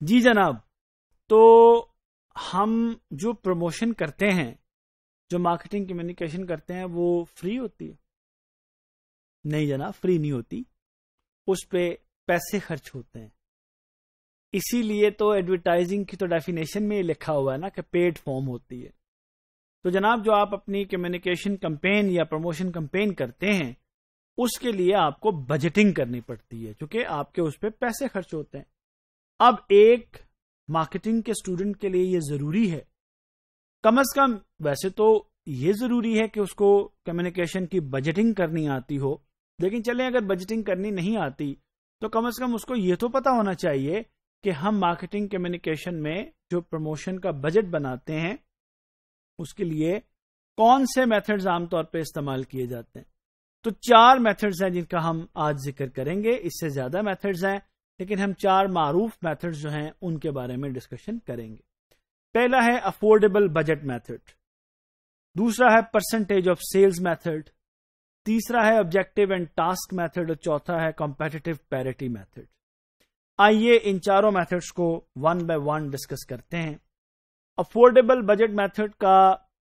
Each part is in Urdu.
جی جناب، تو ہم جو پروموشن کرتے ہیں، جو مارکیٹنگ کمیونیکیشن کرتے ہیں، وہ فری ہوتی ہے؟ نہیں جناب، فری نہیں ہوتی، اس پہ پیسے خرچ ہوتے ہیں. اسی لیے تو ایڈورٹائزنگ کی تو ڈیفینیشن میں لکھا ہوا ہے نا کہ پیڈ فارم ہوتی ہے. تو جناب، جو آپ اپنی کمیونیکیشن کمپین یا پروموشن کمپین کرتے ہیں، اس کے لیے آپ کو بجٹنگ کرنی پڑتی ہے، کیونکہ آپ کے اس پہ پیسے خرچ ہوتے ہیں. اب ایک مارکیٹنگ کے اسٹوڈنٹ کے لیے یہ ضروری ہے، کم از کم ویسے تو یہ ضروری ہے کہ اس کو کمیونیکیشن کی بجٹنگ کرنی آتی ہو، لیکن چلیں اگر بجٹنگ کرنی نہیں آتی تو کم از کم اس کو یہ تو پتا ہونا چاہیے کہ ہم مارکیٹنگ کمیونیکیشن میں جو پروموشن کا بجٹ بناتے ہیں اس کے لیے کون سے میتھڈز عام طور پہ استعمال کیے جاتے ہیں. تو 4 میتھڈز ہیں جن کا ہم آج ذکر کریں گے. اس سے زیادہ میتھڈز ہیں، لیکن ہم 4 معروف میتھڈز جو ہیں ان کے بارے میں ڈسکشن کریں گے. پہلا ہے افورڈیبل بجٹ میتھڈ، دوسرا ہے پرسنٹیج آف سیلز میتھڈ، تیسرا ہے آبجیکٹو اینڈ ٹاسک میتھڈ، اور چوتھا ہے کمپیٹیٹو پیرٹی میتھڈ. آئیے ان چاروں میتھڈز کو ون بائی ون ڈسکس کرتے ہیں. افورڈیبل بجٹ میتھڈ کا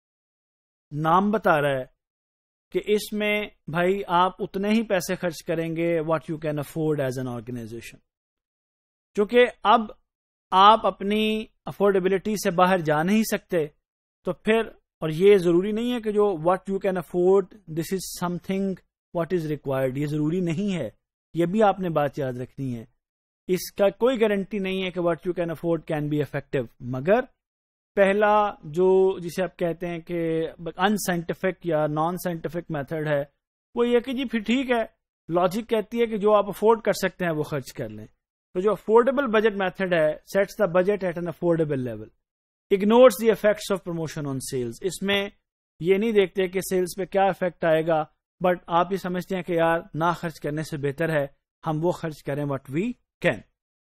نام بتا رہا ہے کہ اس میں بھائی آپ اتنے ہی پیسے خرچ کریں گے what you can afford as an organization. چونکہ اب آپ اپنی افورڈیبلٹی سے باہر جا نہیں سکتے، تو پھر، اور یہ ضروری نہیں ہے کہ جو what you can afford this is something what is required, یہ ضروری نہیں ہے. یہ بھی آپ نے بات یاد رکھنی ہے. اس کا کوئی گارنٹی نہیں ہے کہ what you can afford can be effective. مگر پہلا جو جسے آپ کہتے ہیں کہ ان سائنٹیفک یا نان سائنٹیفک میتھڈ ہے، وہ یہ کہ جی پھر ٹھیک ہے، لاجک کہتی ہے کہ جو آپ افورڈ کر سکتے ہیں وہ خرچ کر لیں. تو جو افورڈیبل بجٹ میتھڈ ہے، sets the budget at an affordable level, ignores the effects of promotion on sales. اس میں یہ نہیں دیکھتے کہ سیلز پہ کیا افیکٹ آئے گا، بٹ آپ یہ سمجھتے ہیں کہ یار نہ خرچ کرنے سے بہتر ہے ہم وہ خرچ کریں واٹ وی کین.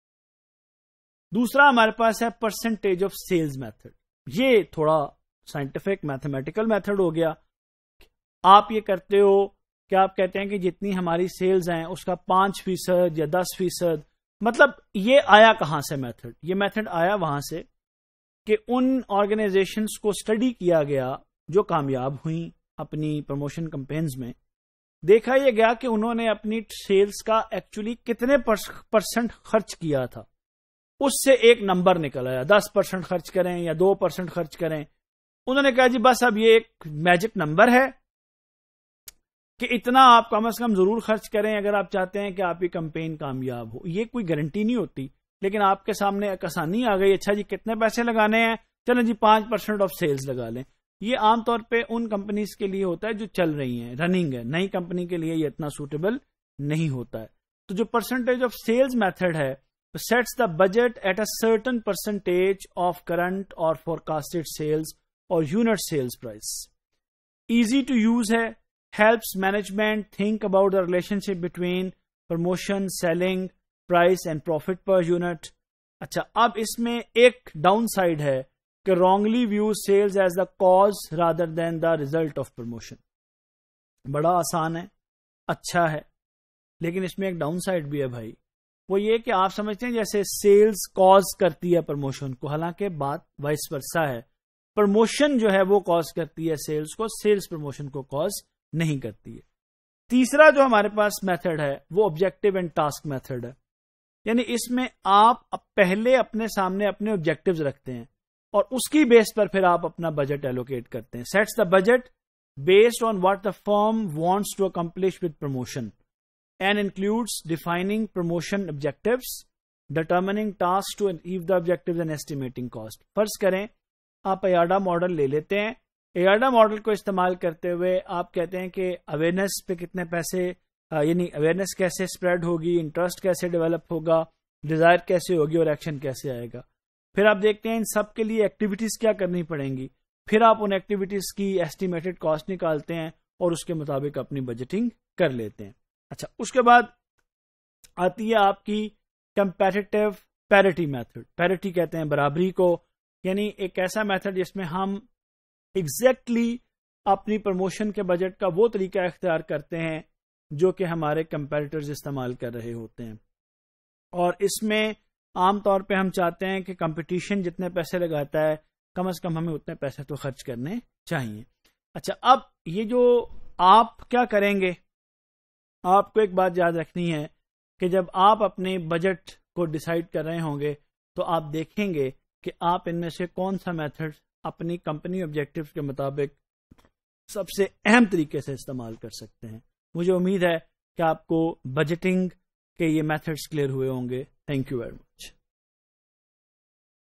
دوسرا ہمارے پاس ہے پرسنٹیج آف سیلز میتھڈ. یہ تھوڑا سائنٹیفک میتھمیٹیکل میتھڈ ہو گیا. آپ یہ کرتے ہو کہ آپ کہتے ہیں کہ جتنی ہماری سیلز ہیں اس کا 5% یا 10%. مطلب یہ آیا کہاں سے میتھڈ؟ یہ میتھڈ آیا وہاں سے کہ ان آرگنائزیشنز کو اسٹڈی کیا گیا جو کامیاب ہوئیں اپنی پروموشن کمپینز میں. دیکھا یہ گیا کہ انہوں نے اپنی سیلز کا ایکچولی کتنے پرسنٹ خرچ کیا تھا. اس سے ایک نمبر نکل آیا، 10% خرچ کریں یا 2% خرچ کریں. انہوں نے کہا جی بس اب یہ ایک میجک نمبر ہے کہ اتنا آپ کم از کم ضرور خرچ کریں اگر آپ چاہتے ہیں کہ آپ کی کمپین کامیاب ہو. یہ کوئی گارنٹی نہیں ہوتی، لیکن آپ کے سامنے ایک آسانی آ گئی. اچھا جی کتنے پیسے لگانے ہیں؟ چلیں جی 5% آف سیلز لگا لیں. یہ عام طور پہ ان کمپنیز کے لیے ہوتا ہے جو چل رہی ہیں، رننگ ہے. نئی کمپنی کے لیے یہ اتنا سوٹیبل نہیں ہوتا ہے. تو جو پرسنٹیج آف سیلز میتھڈ ہے، sets the budget at a certain percentage of current or forecasted sales or unit sales price. Easy to use ہے، helps management think about the relationship between promotion, selling, price and profit per unit. اچھا، اب اس میں ایک ڈاؤن سائڈ ہے کہ wrongly views sales as the cause rather than the result of promotion. بڑا آسان ہے، اچھا ہے، لیکن اس میں ایک ڈاؤن سائڈ بھی ہے بھائی. وہ یہ کہ آپ سمجھتے ہیں جیسے سیلز کاز کرتی ہے پروموشن کو، حالانکہ بات وائس ورسا ہے. پروموشن جو ہے وہ کاز کرتی ہے سیلز کو، سیلز پروموشن کو کاز نہیں کرتی ہے. تیسرا جو ہمارے پاس میتھڈ ہے وہ آبجیکٹو اینڈ ٹاسک میتھڈ ہے. یعنی اس میں آپ پہلے اپنے سامنے اپنے آبجیکٹیوز رکھتے ہیں اور اس کی بیس پر پھر آپ اپنا بجٹ ایلوکیٹ کرتے ہیں. Sets the budget based on what the firm wants to accomplish with promotion and includes defining promotion objectives, determining task to achieve the objectives and estimating cost. فرض کریں آپ ایاڈا ماڈل لے لیتے ہیں. ایاڈا ماڈل کو استعمال کرتے ہوئے آپ کہتے ہیں کہ اویئرنیس پہ کتنے پیسے، یعنی اویئرنیس کیسے اسپریڈ ہوگی، انٹرسٹ کیسے ڈیولپ ہوگا، ڈیزائر کیسے ہوگی اور ایکشن کیسے آئے گا. پھر آپ دیکھتے ہیں ان سب کے لیے ایکٹیویٹیز کیا کرنی پڑیں گی. پھر آپ ان ایکٹیویٹیز کی ایسٹیمیٹڈ کاسٹ نکالتے ہیں اور اس کے مطابق اپنی بجٹنگ کر لیتے ہیں. اچھا، اس کے بعد آتی ہے آپ کی کمپیٹیٹو پیرٹی میتھڈ. پیرٹی کہتے ہیں برابری کو، یعنی ایک ایسا میتھڈ جس میں ہم ایگزیکٹلی اپنی پروموشن کے بجٹ کا وہ طریقہ اختیار کرتے ہیں جو کہ ہمارے کمپیٹیٹرز استعمال کر رہے ہوتے ہیں. اور اس میں عام طور پہ ہم چاہتے ہیں کہ کمپٹیشن جتنے پیسے لگاتا ہے کم از کم ہمیں اتنے پیسے تو خرچ کرنے چاہیے. اچھا، اب یہ جو آپ کیا کریں گے، آپ کو ایک بات یاد رکھنی ہے کہ جب آپ اپنے بجٹ کو ڈیسائیڈ کر رہے ہوں گے تو آپ دیکھیں گے کہ آپ ان میں سے کون سا میتھڈ اپنی کمپنی آبجیکٹو کے مطابق سب سے اہم طریقے سے استعمال کر سکتے ہیں. مجھے امید ہے کہ آپ کو بجٹنگ کے یہ میتھڈز کلیئر ہوئے ہوں گے. Thank you very much.